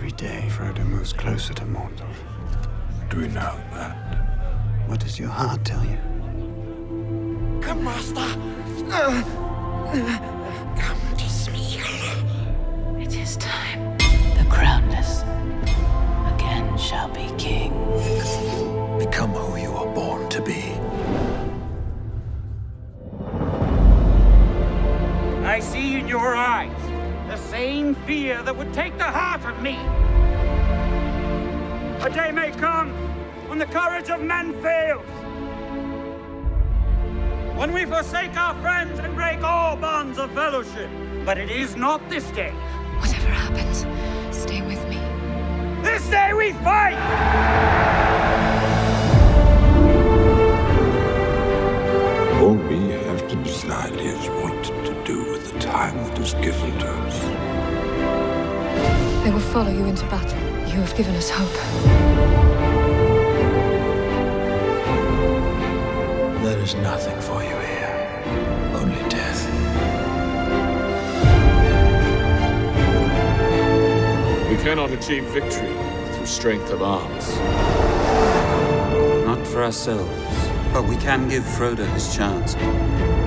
Every day, Frodo moves closer to Mordor. Do we know that? What does your heart tell you? Come, Master. Come to speak. It is time. The crownless again shall be king. Become who you are born to be. I see in your eyes the same fear that would take the heart of me. A day may come when the courage of men fails. When we forsake our friends and break all bonds of fellowship. But it is not this day. Whatever happens, stay with me. This day we fight! All we have to decide is what to do with the time that is given to us. They will follow you into battle. You have given us hope. There is nothing for you here, only death. We cannot achieve victory through strength of arms. Not for ourselves, but we can give Frodo his chance.